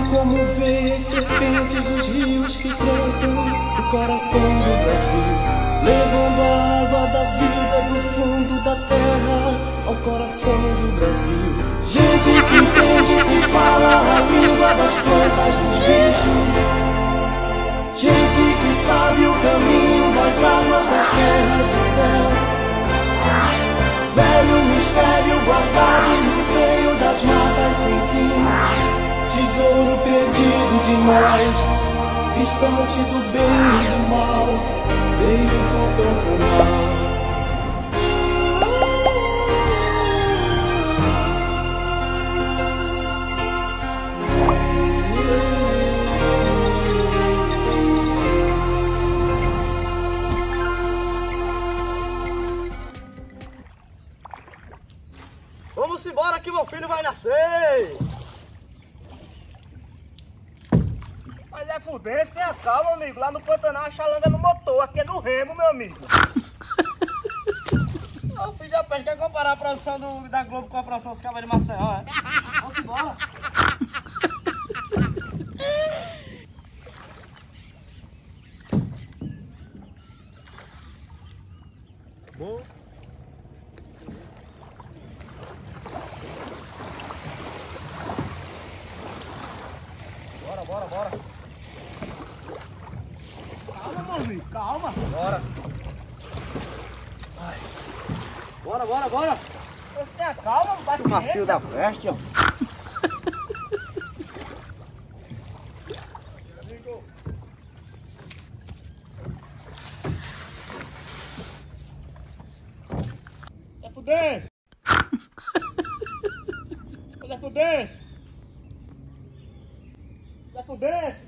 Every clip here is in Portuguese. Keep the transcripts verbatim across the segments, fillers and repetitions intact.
como veias, serpentes, os rios que cruzam o coração do Brasil, levando a água da vida do fundo da terra ao coração do Brasil. Gente que entende, que fala a língua das plantas, dos bichos. Gente que sabe o caminho das águas, das terras, do céu. Velho mistério guardado no seio das matas sem fim, tesouro perdido de nós, distante do bem e do mal, veio do campo mar. Vamos embora que meu filho vai nascer! Mas é fudense, tenha calma, amigo. Lá no Pantanal a chalanga no motor, aqui é no remo, meu amigo. Ô filho da peste, quer comparar a produção do, da Globo com a produção dos Cabas de Maceió, é? Vamos embora! Bom. Bora, bora, bora. Calma, meu amigo, calma. Bora. Ai. Bora, bora, bora. Você tenha calma, não bate macio da peste, ó. É fudense. É fudense. Zé Fudense!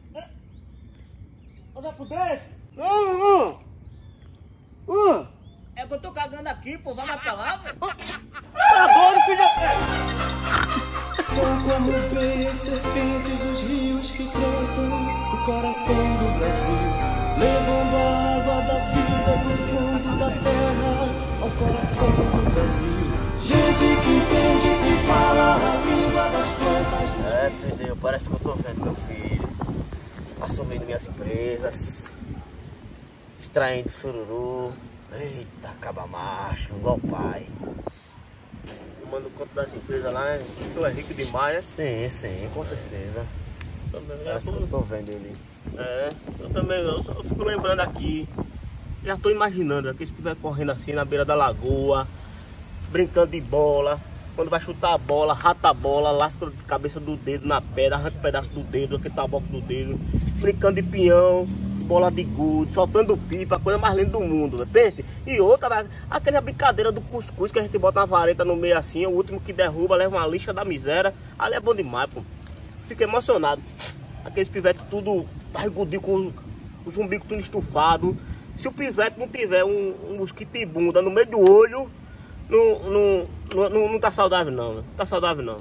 Ô Zé Fudense! Hum, hum. Hum. É que eu tô cagando aqui, pô, vai mais pra lá, velho! Tá doido, filho da... São como veias, serpentes, os rios que cruzam o coração do Brasil, levando a água da vida do fundo da terra ao coração do Brasil. Gente que entende, que fala a língua das plantas dos... É, Fedeu, parece que eu tô vendo meu filho assumindo minhas empresas, extraindo sururu. Eita, acaba macho, igual o pai. Tomando conta das empresas lá, né? Tu é rico demais, né? Sim, sim, com certeza. Também, parece que eu tô vendo ele. É, eu também, eu só fico lembrando aqui. Já tô imaginando aqui, se estiver correndo assim na beira da lagoa, brincando de bola. Quando vai chutar a bola, rata a bola, lasca a cabeça do dedo na pedra, arranca um pedaço do dedo, aquele taboco do dedo, brincando de peão, bola de gude, soltando pipa, a coisa mais linda do mundo, pense. E outra, aquela brincadeira do cuscuz que a gente bota uma vareta no meio assim, o último que derruba leva uma lixa da miséria, ali é bom demais, pô. Fico emocionado. Aqueles pivetes tudo barrigudinho, com os umbigos tudo estufado. Se o pivete não tiver um, um mosquito de bunda no meio do olho, Não, não, não, não, não tá saudável não, não tá saudável não.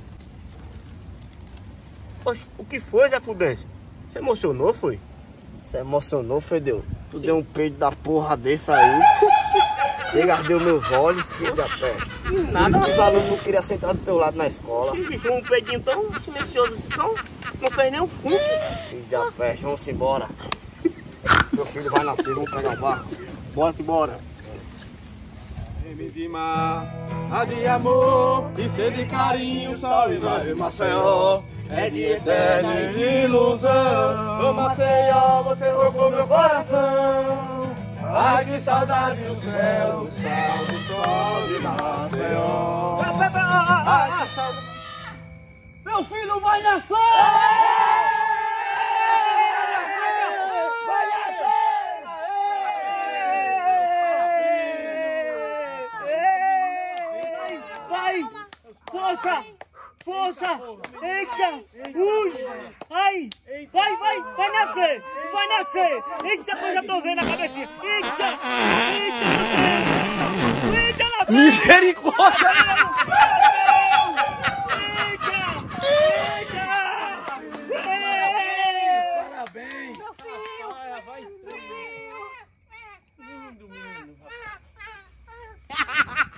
Poxa, o que foi, Zé Fudense? Você emocionou, foi? Você emocionou, Fedeu? Tu deu um peido da porra desse aí. Chega, ardeu meus olhos, filho da peste. Nada, os alunos não queriam sentar do teu lado na escola. Sim, bicho, um peidinho tão silencioso, tão, não fez nem um fundo. Filho da peste, vamos embora. Meu filho vai nascer, vamos pegar o barco. Bora-se, bora. De mar, a de amor e sede de carinho, sol e vai Maceió, é de eterna ilusão. Ô Maceió, você roubou meu coração. Ai que saudade do céu, do céu, do sol de Maceió. Ai que saudade. Meu filho vai nascer! Força! Força! Eita! Ui! Ai! Vai, vai! Vai nascer! Vai nascer! Eita, que eu já tô vendo a cabecinha! Eita! Eita, meu Deus! Eita, nasceu! Misericórdia! Eita! Eita! Parabéns! Meu filho! Vai! Lindo, menino!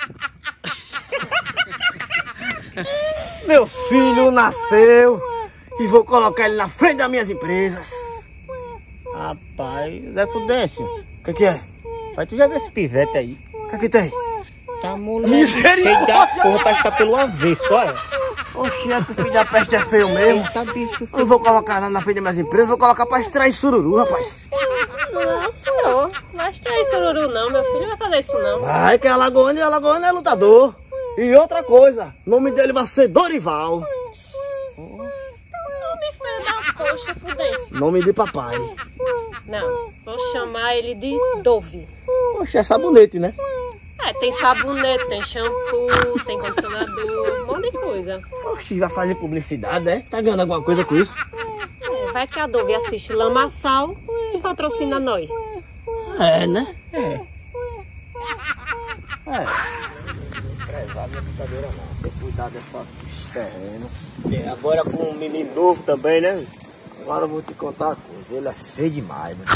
Meu filho nasceu! e vou colocar ele na frente das minhas empresas. Rapaz, Zé Fudêncio, O que que é? mas tu já viu esse pivete aí? O que que tem? Tá moleque, cheio da porra, parece que tá pelo avesso, olha. Oxe, é que o filho da peste é feio mesmo. Eita, bicho. Eu não vou colocar nada na frente das minhas empresas, vou colocar pra extrair sururu, rapaz. Não, senhor. Não vai extrair sururu não, meu filho não vai fazer isso não. Vai que é Alagoano e Alagoano é lutador. E outra coisa, o nome dele vai ser Dorival. Nome feio da poxa, Fudêncio. Nome de papai. Não, vou chamar ele de Dove. Oxe, é sabonete, né? É, tem sabonete, tem shampoo, tem condicionador, um monte de coisa. Oxe, vai fazer publicidade, né? Tá ganhando alguma coisa com isso? É, vai que a Dove assiste Lamaçal e patrocina nós. É, né? É. É. Prezado não é brincadeira não. Tem que cuidar dessa terreno. E agora com um menino novo também, né? Agora eu vou te contar uma coisa. Ele é feio demais, né?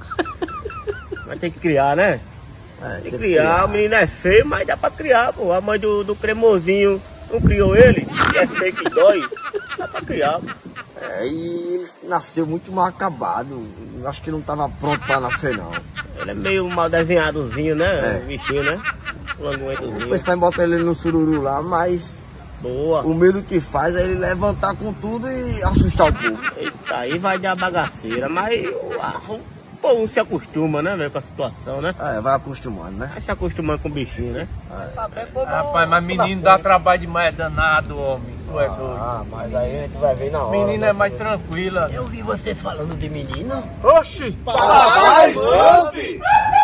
Vai ter que criar, né? É, Tem que criar, o menino é feio, mas dá pra criar, pô. A mãe do, do cremosinho não criou ele, e é feio que dói. Dá pra criar, pô. É, e ele nasceu muito mal acabado. Eu acho que não tava pronto pra nascer, não. Ele é meio mal desenhadozinho, né? É. O bichinho, né? O O languentozinho. pessoal bota ele no sururu lá, mas Boa. o medo que faz é ele levantar com tudo e assustar o povo. Eita, aí vai dar bagaceira, mas o, a- o povo se acostuma, né, velho, com a situação, né? É, vai acostumando, né? Vai se acostumando com o bichinho, né? Rapaz, mas menino dá trabalho demais, é danado, homem. Tu é doido. Ah, mas aí a gente vai ver na hora. Menina é mais tranquila. Eu vi vocês falando de menino. Oxi! Papai, ouve!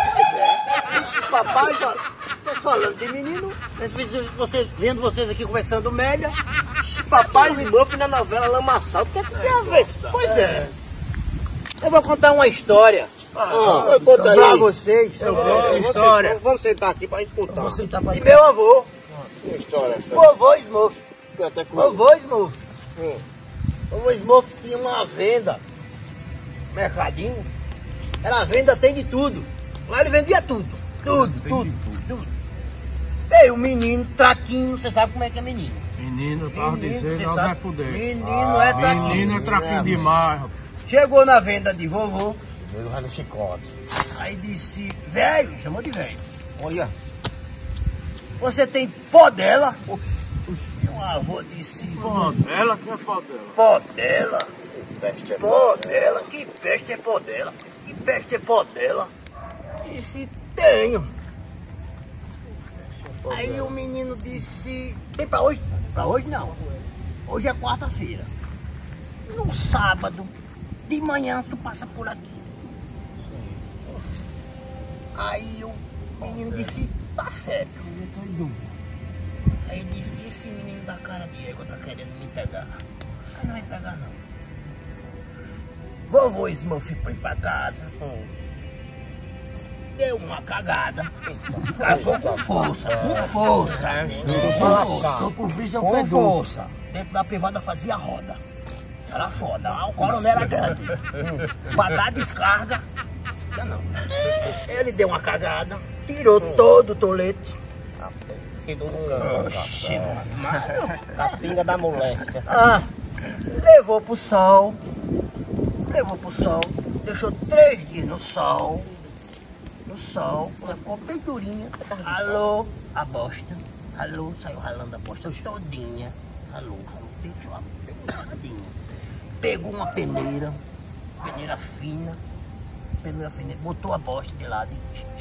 Ixi, papai, já, vocês falando de menino, vocês, vendo vocês aqui conversando média, papai e Muff na novela Lamaçal, o que é que tem a ver? Pois é. Eu vou contar uma história. Ah, conta aí. Pra vocês. Eu gosto de história. Vamos, vamos sentar aqui pra gente contar. E meu avô, Que história essa? vovô Smurf. Tem até com Vovô Smurf. Vovô Smurf tinha uma venda, mercadinho. Era venda, tem de tudo. Lá ele vendia tudo. Tudo, tudo, tudo. Ei, o menino, traquinho, você sabe como é que é menino. Menino, eu tava Menino, dizendo, você não sabe. vai fuder. Menino é traquinho. Menino é traquinho demais, rapaz. Chegou na venda de vovô, Ele vai no chicote. aí disse, velho, chamou de velho. Olha. Você tem pó dela? Meu avô disse, Pô, dela que é pau dela. pó dela? Peste é Pó dela? Que peste é pó dela? Que peste é pó dela? Disse, tenho. Aí o menino disse, tem pra hoje? Pra hoje não. Hoje é quarta-feira. No sábado, de manhã, tu passa por aqui. Aí o menino disse, tá certo. Aí disse, esse menino da cara de égua tá querendo me pegar. Aí não vai pegar não. Vovô Smurf foi pra casa. Deu uma cagada. Cagou com força, com força. Com força, com força. Dentro da privada fazia roda. Era foda, o coronel era grande. Pra dar descarga, não. Ele deu uma cagada, tirou todo o tolete. Oxi, A pinga da moléstia. ah, levou pro sol, levou pro sol, deixou três dias no sol, no sol, quando ficou bem durinha, ralou a bosta, ralou, saiu ralando a bosta todinha, ralou, ralou, deixou a bem raladinha. Pegou uma peneira, peneira fina, peneira fina, botou a bosta de lado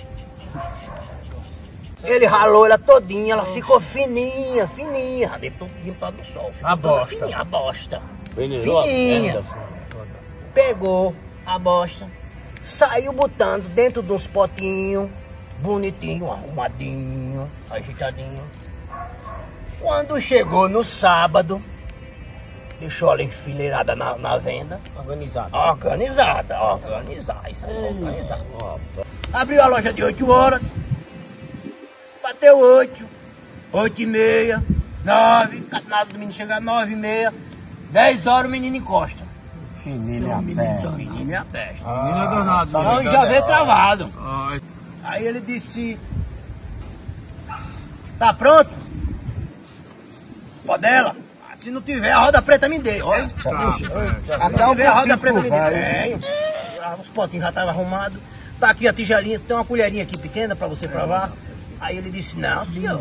e... Ele ralou ela todinha, ela ficou fininha, fininha, ralei todinha para do sol. Ficou A toda bosta. Fininha, a bosta. Peneirou a Fininha. merda. Pegou a bosta, saiu botando dentro de uns potinhos, bonitinho, arrumadinho, ajeitadinho. Quando chegou no sábado, deixou ela enfileirada na, na venda. Organizado. Organizada, organizada, isso aí, organizada. Abriu a loja de oito horas, bateu oito, oito e meia, nove, nada do menino chegar nove e meia, dez horas o menino encosta. Menino O menino, o menino é a peste. Menino é danado. Então já veio travado. Ai, Aí ele disse, tá pronto? Pó dela? Se não tiver, a roda preta me dê. Olha. Se não tiver, a roda preta me dê. Tenho. Os potinhos já estavam arrumados. Tá aqui a tigelinha, tem uma colherinha aqui pequena pra você provar. Aí ele disse, não, senhor.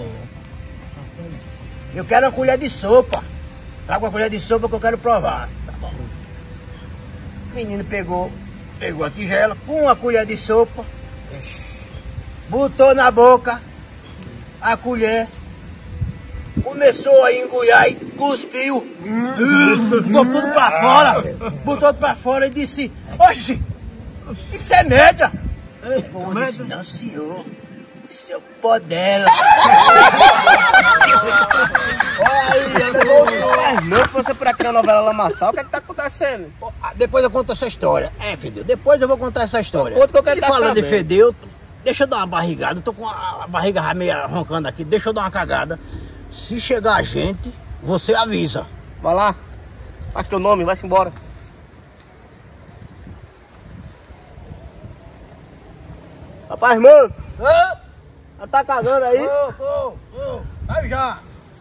Eu quero uma colher de sopa. Traga uma colher de sopa que eu quero provar. Tá bom. O menino pegou, pegou a tigela com uma colher de sopa. Botou na boca a colher. Começou a engolhar e cuspiu. Botou tudo pra fora. Botou tudo pra fora e disse, oxe, isso é merda. Eu disse, não senhor, isso é o pó dela. Não, se você por aqui na novela Lamaçal, o que é que tá acontecendo? Depois eu conto essa história. É, Fedeu, depois eu vou contar essa história. Conta que eu quero E tá falando de sabendo. Fedeu, deixa eu dar uma barrigada. Eu tô com a barriga meio roncando aqui. Deixa eu dar uma cagada. Se chegar a gente, você avisa. Vai lá, faz teu nome, vai-se embora. Rapaz, mano, já tá cagando aí? Tô, tô, tô. Aí já.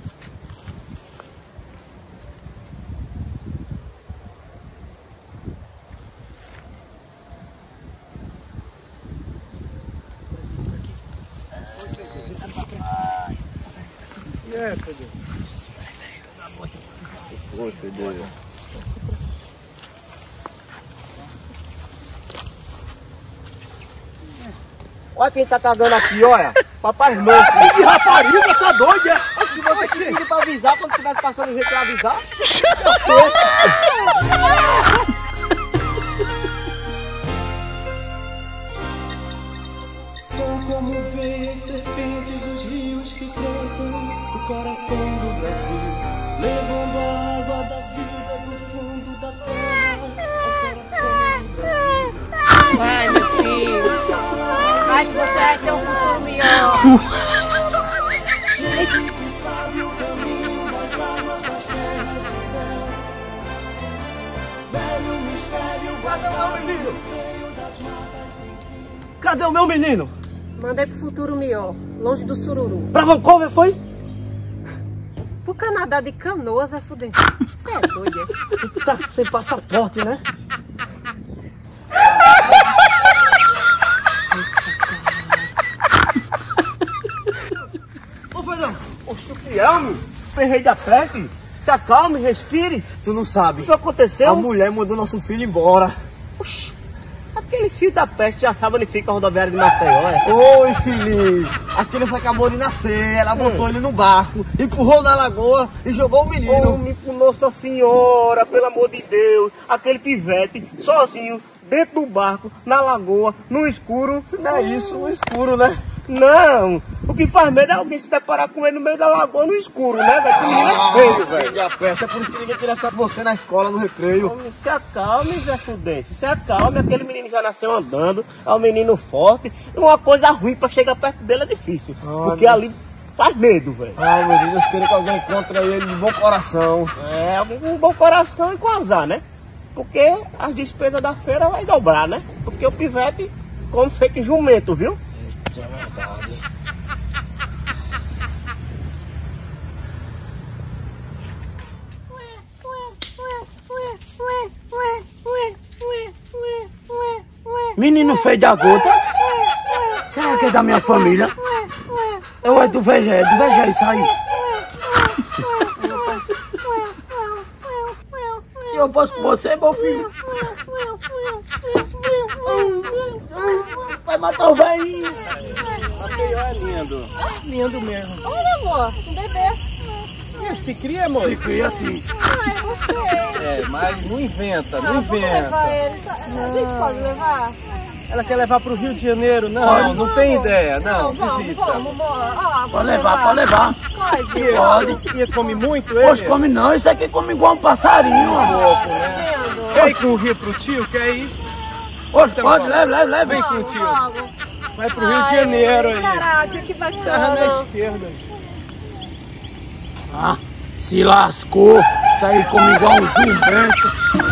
Olha quem tá cagando aqui, olha. Papai Manco. Que rapariga, tá doida? É? Se você que pediu pra avisar, quando tivesse passando o jeito pra avisar. São como veias serpentes os rios que cruzam o coração do Brasil, levando a água da vida do fundo da terra ao coração do Brasil. Vai, meu filho. Vai que você vai ter um futuro melhor. Gente que sabe o caminho das águas, das terras do céu. Velho mistério guardado no seio das matas sem fim. Cadê o meu menino? Mandei pro futuro melhor, longe do sururu. Pra Vancouver foi? Pro Canadá de Canoas é fudente. Você é doido, é? Tá sem passaporte, né? Ô, Fedão, Oxe, fiel, ferrei da peste. Se acalme, respire. tu não sabe. O que aconteceu? A mulher mandou nosso filho embora. Oxi, aquele filho da peste já sabe onde fica a rodoviária de Maceió, é? Oi, feliz. A criança acabou de nascer, ela botou ele no barco, empurrou na lagoa e jogou o menino. Homem, por Nossa Senhora, pelo amor de Deus. Aquele pivete, sozinho, dentro do barco, na lagoa, no escuro. Não é isso, no escuro, né? Não, o que faz medo é alguém se deparar com ele no meio da lagoa, no escuro, né, velho? Que menino é feio, velho. Filho da peste, é por isso que ninguém queria ficar com você na escola, no recreio. Homem, se acalme, Zé Fudêncio, se acalme. Aquele menino já nasceu andando, é um menino forte. Uma coisa ruim pra chegar perto dele é difícil, Ah, porque meu- ali faz medo, velho. Ai, meu Deus, eu queria que alguém encontre ele de bom coração. É, alguém com um bom coração e com azar, né? Porque as despesas da feira vai dobrar, né? Porque o pivete come feito jumento, viu? Isso é verdade. Menino feio da gota. Será que é da minha família? Eu é do veja, é do veja isso aí. Eu posso com você, meu filho? Vai matar o velhinho. Maceió é lindo. Lindo mesmo. Olha, amor, um bebê. Se cria, amor? Se cria assim. Ai, gostei. É, mas não inventa, não Ah, vamos levar inventa. ele. A gente pode levar? Ela quer levar pro Rio de Janeiro. Não, Pode. não tem ideia. Não, Não, vamos, desista. vamos, bora. Ah, Pode levar, pode levar. Pode. E, Pode. e come muito ele? Poxa, come não, isso aqui come igual um passarinho, amor. Pouco, né? Vendo? Quer ir com o Rio pro tio? Quer ir? Poxa, pode, leve, leve, leve. Vem com o tio. Vamos. Vai pro Rio de Janeiro aí. Caraca, que Serra na bacana. esquerda. Ah, se lascou. Isso aí come igual um jumento.